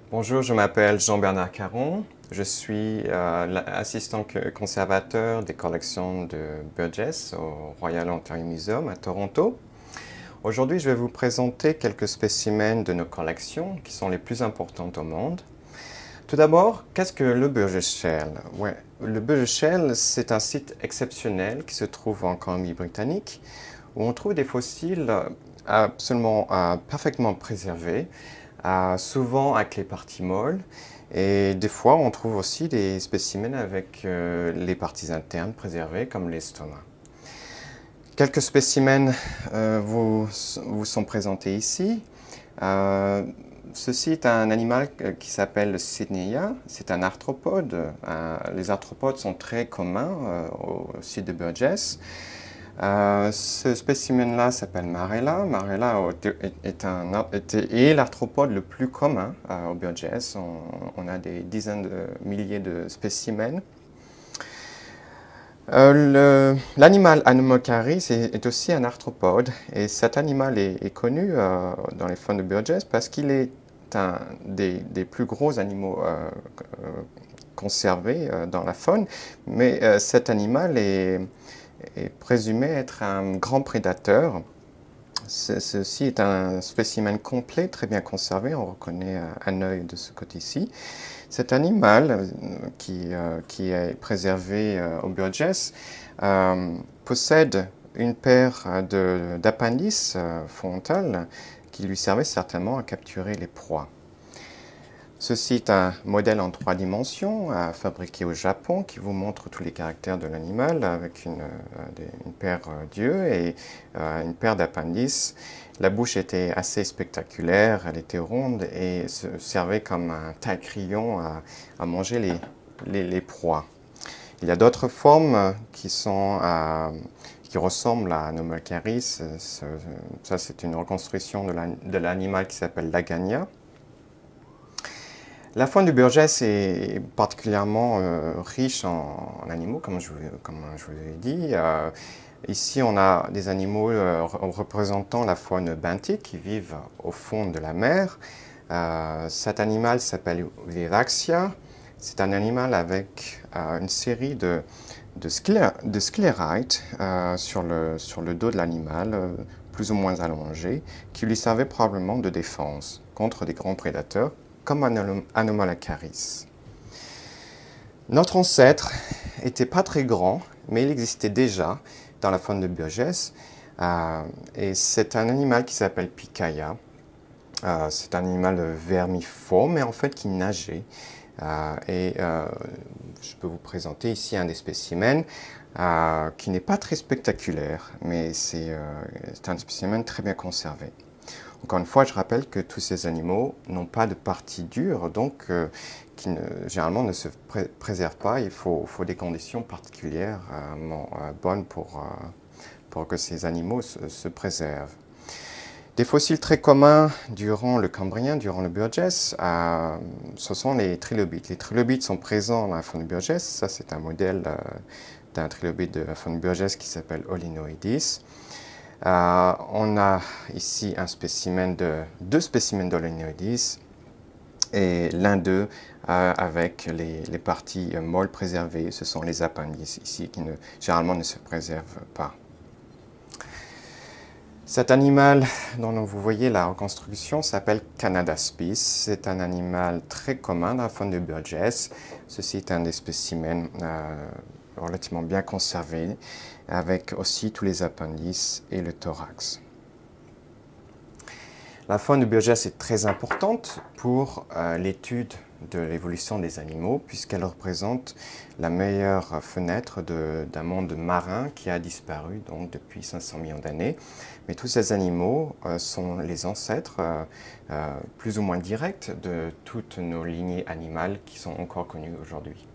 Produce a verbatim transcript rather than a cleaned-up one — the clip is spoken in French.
Bonjour, je m'appelle Jean-Bernard Caron. Je suis euh, assistant conservateur des collections de Burgess au Royal Ontario Museum à Toronto. Aujourd'hui, je vais vous présenter quelques spécimens de nos collections qui sont les plus importantes au monde. Tout d'abord, qu'est-ce que le Burgess Shale? Ouais, le Burgess Shale, c'est un site exceptionnel qui se trouve en Colombie-Britannique où on trouve des fossiles absolument euh, parfaitement préservés, euh, souvent avec les parties molles. Et des fois, on trouve aussi des spécimens avec euh, les parties internes préservées, comme l'estomac. Quelques spécimens euh, vous, vous sont présentés ici. Euh, ceci est un animal qui s'appelle le Sydneya. C'est un arthropode. Euh, les arthropodes sont très communs euh, au site de Burgess. Euh, ce spécimen-là s'appelle Marella. Marella est, un, est l'arthropode le plus commun euh, au Burgess. On, on a des dizaines de milliers de spécimens. Euh, L'animal Anomalocaris est, est aussi un arthropode et cet animal est, est connu euh, dans les faunes de Burgess parce qu'il est un des, des plus gros animaux euh, euh, conservés euh, dans la faune, mais euh, cet animal est, est présumé être un grand prédateur. Ceci est un spécimen complet, très bien conservé, on reconnaît un œil de ce côté-ci. Cet animal, qui, euh, qui est préservé euh, au Burgess, euh, possède une paire d'appendices euh, frontales qui lui servaient certainement à capturer les proies. Ceci est un modèle en trois dimensions, euh, fabriqué au Japon, qui vous montre tous les caractères de l'animal avec une, euh, une paire d'yeux et euh, une paire d'appendices. La bouche était assez spectaculaire, elle était ronde et se servait comme un taille-crayon à, à manger les, les, les proies. Il y a d'autres formes qui, sont, euh, qui ressemblent à Anomalocaris. Ça, c'est une reconstruction de l'animal qui s'appelle l'Agania. La faune du Burgess est particulièrement euh, riche en, en animaux, comme je, comme je vous ai dit. Euh, ici, on a des animaux euh, représentant la faune benthique qui vivent au fond de la mer. Euh, cet animal s'appelle Vivaxia. C'est un animal avec euh, une série de, de, sclé de sclérites euh, sur, le, sur le dos de l'animal, euh, plus ou moins allongé, qui lui servaient probablement de défense contre des grands prédateurs, comme Anomalocaris. Notre ancêtre n'était pas très grand, mais il existait déjà dans la faune de Burgess. Euh, et c'est un animal qui s'appelle Picaya. Euh, c'est un animal vermifore, mais en fait qui nageait. Euh, et euh, je peux vous présenter ici un des spécimens euh, qui n'est pas très spectaculaire, mais c'est euh, un spécimen très bien conservé. Encore une fois, je rappelle que tous ces animaux n'ont pas de partie dure, donc euh, qui ne, généralement ne se pré préservent pas. Il faut, faut des conditions particulières euh, bonnes pour, euh, pour que ces animaux se, se préservent. Des fossiles très communs durant le Cambrien, durant le Burgess, euh, ce sont les trilobites. Les trilobites sont présents dans la faune Burgess. Ça, c'est un modèle euh, d'un trilobite de la faune Burgess qui s'appelle Olinoidis. Euh, on a ici un spécimen de, deux spécimens d'Olinoidis et l'un d'eux euh, avec les, les parties euh, molles préservées. Ce sont les appendices ici qui ne, généralement ne se préservent pas. Cet animal dont vous voyez la reconstruction s'appelle Canadaspis. C'est un animal très commun dans la faune de Burgess. Ceci est un des spécimens euh, relativement bien conservés, avec aussi tous les appendices et le thorax. La faune de Burgess est très importante pour euh, l'étude de l'évolution des animaux, puisqu'elle représente la meilleure fenêtre d'un monde marin qui a disparu donc, depuis cinq cents millions d'années. Mais tous ces animaux euh, sont les ancêtres euh, euh, plus ou moins directs de toutes nos lignées animales qui sont encore connues aujourd'hui.